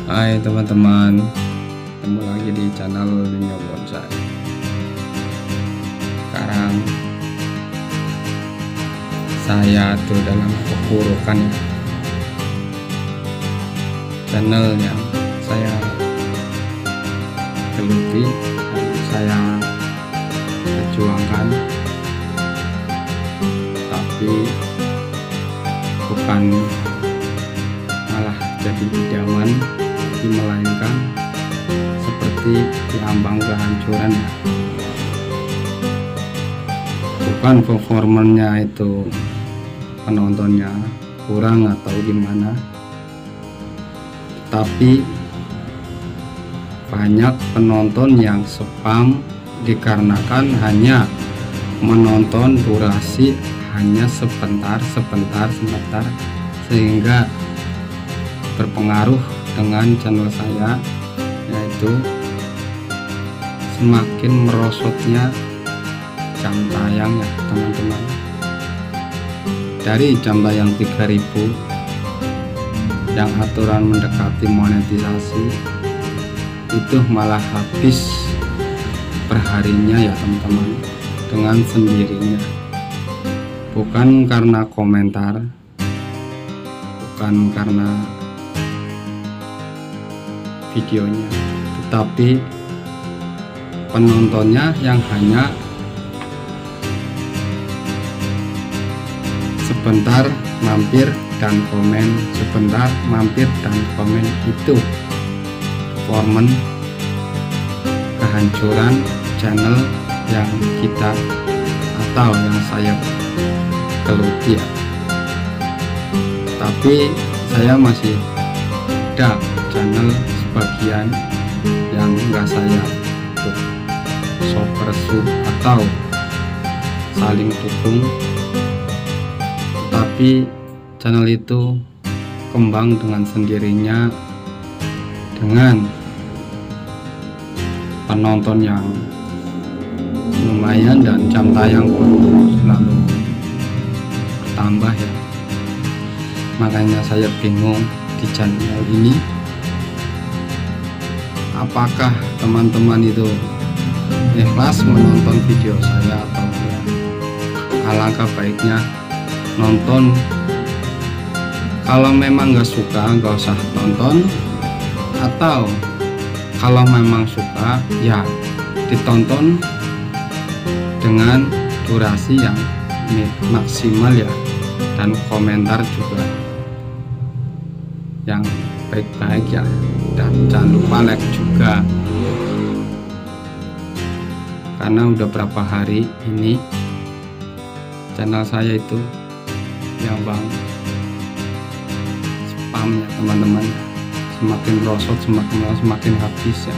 Hai teman-teman, ketemu lagi di channel Linyo Bonsai. Sekarang saya tuh dalam keburukan ya. Channel yang saya geluti dan saya perjuangkan, tapi bukan malah jadi idaman, melainkan seperti diambang kehancuran ya. Bukan performanya itu penontonnya kurang atau gimana, tapi banyak penonton yang spam dikarenakan hanya menonton durasi hanya sebentar, sehingga berpengaruh dengan channel saya, yaitu semakin merosotnya jam tayang ya teman-teman. Dari jam tayang 3000 yang aturan mendekati monetisasi, itu malah habis perharinya ya teman-teman, dengan sendirinya. Bukan karena komentar, bukan karena videonya, tetapi penontonnya yang hanya sebentar mampir dan komen, sebentar mampir dan komen. Itu performan kehancuran channel yang kita atau yang saya geluti ya. Tapi saya masih ada channel bagian yang enggak saya super atau saling dukung, tapi channel itu kembang dengan sendirinya dengan penonton yang lumayan dan jam tayang pun selalu bertambah ya. Makanya saya bingung di channel ini, apakah teman-teman itu ikhlas menonton video saya atau ya, alangkah baiknya nonton. Kalau memang nggak suka nggak usah tonton, atau kalau memang suka ya ditonton dengan durasi yang maksimal ya, dan komentar juga yang baik-baik ya, dan jangan lupa like juga, karena udah berapa hari ini channel saya itu yang bang spam ya teman-teman, semakin merosot, semakin habis ya.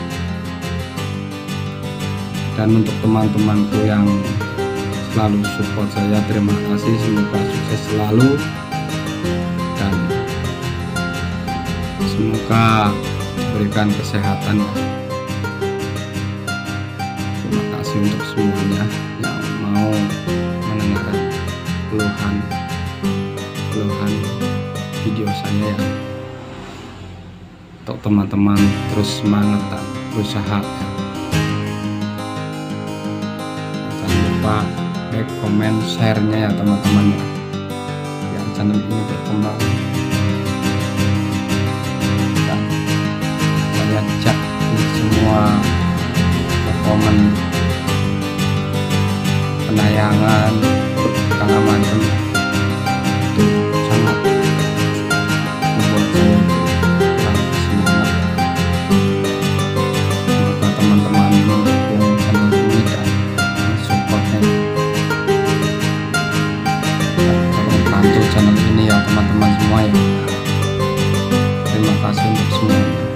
Dan untuk teman-temanku yang selalu support saya, terima kasih, semoga sukses selalu dan semoga diberikan kesehatan ya. Terima kasih untuk semuanya yang mau mendengar keluhan video saya ya. Untuk teman-teman terus semangat dan berusaha ya. Jangan lupa like, komen, share-nya ya teman-teman ya, biar channel ini berkembang. Saya cek semua komen, penayangan, segala macam itu sangat membuat saya kurang semangat. Semoga teman-teman mendukung channel ini dan support-nya, tolong bantu channel ini ya teman-teman semua ya. Terima kasih untuk semuanya.